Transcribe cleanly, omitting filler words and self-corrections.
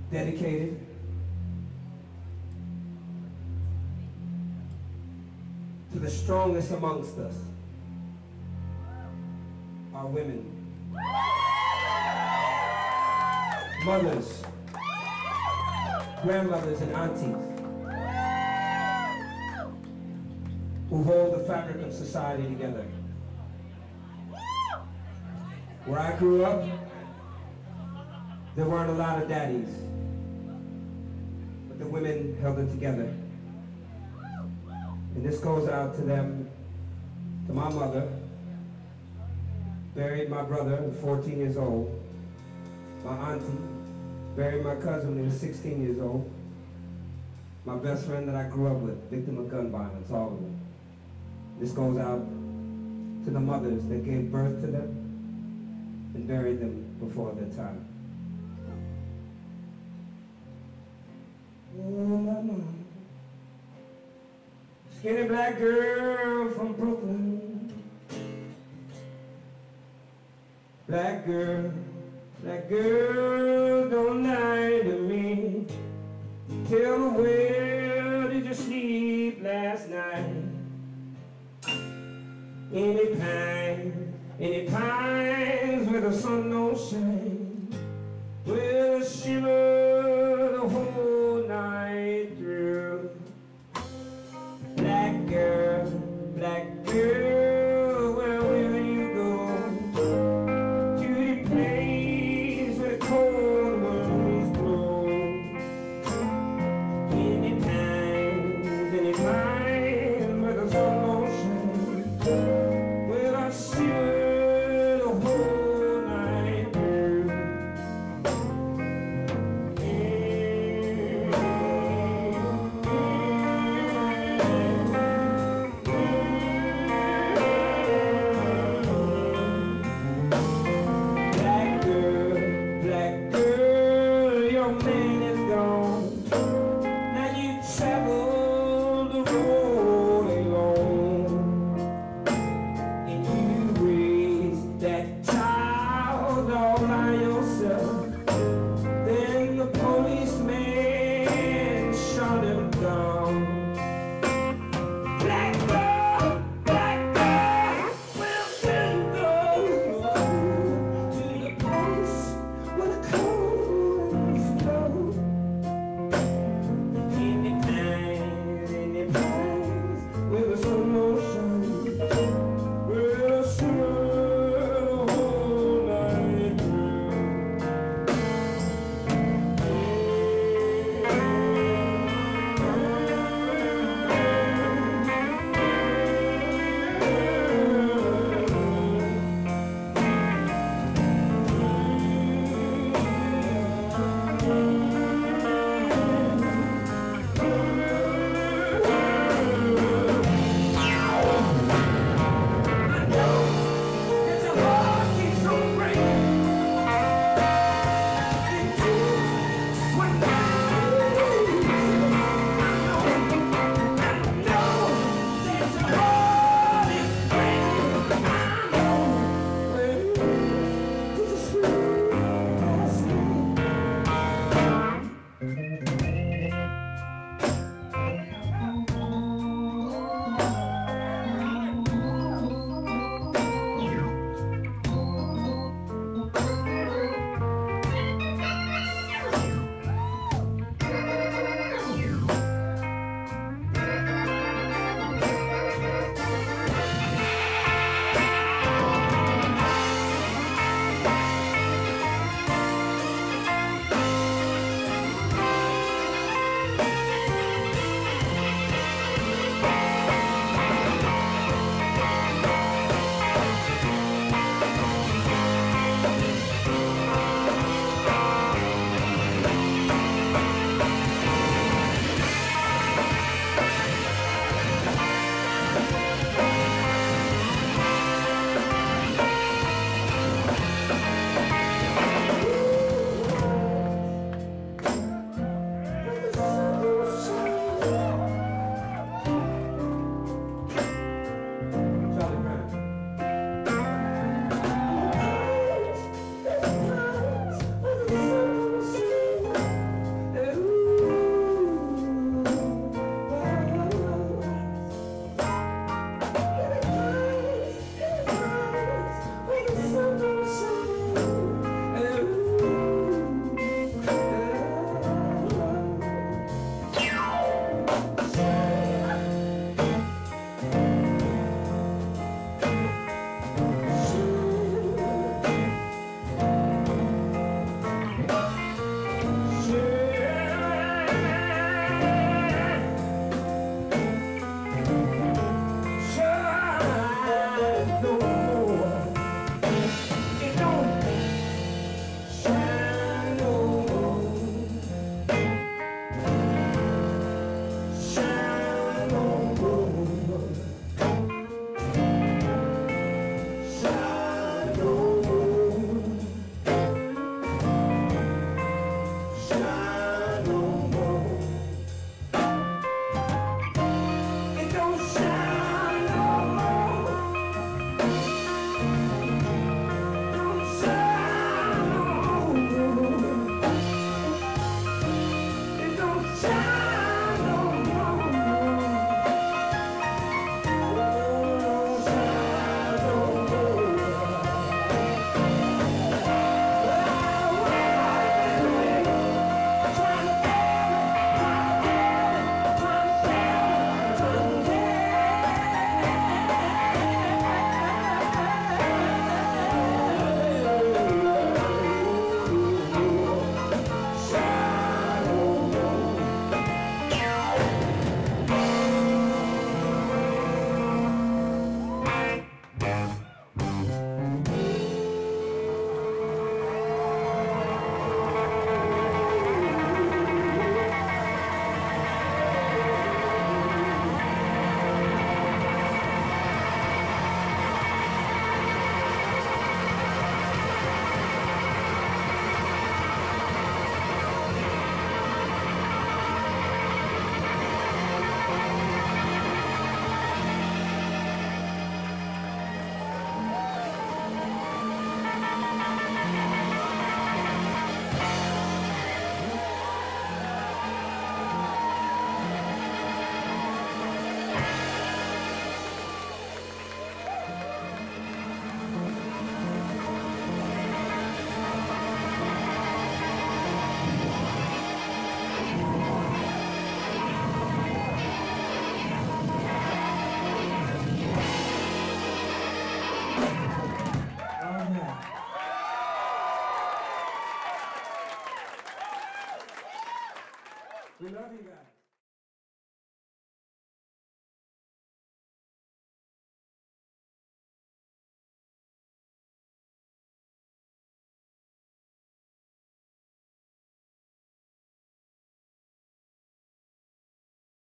dedicated to the strongest amongst us, our women, mothers, grandmothers, and aunties who hold the fabric of society together. Where I grew up, there weren't a lot of daddies, but the women held it together. And this goes out to them, to my mother, buried my brother at 14 years old, my auntie, buried my cousin when he was 16 years old, my best friend that I grew up with, victim of gun violence, all of them. This goes out to the mothers that gave birth to them and buried them before their time. Oh, my mom. Skinny black girl from Brooklyn. Black girl, don't lie to me. Tell me, where did you sleep last night? Any pines where the sun don't shine, will shiver the whole night through. Black girl, where will you go? To the place where the cold winds blow. Any pines where the sun don't shine, will I shiver the whole night through. We love you guys.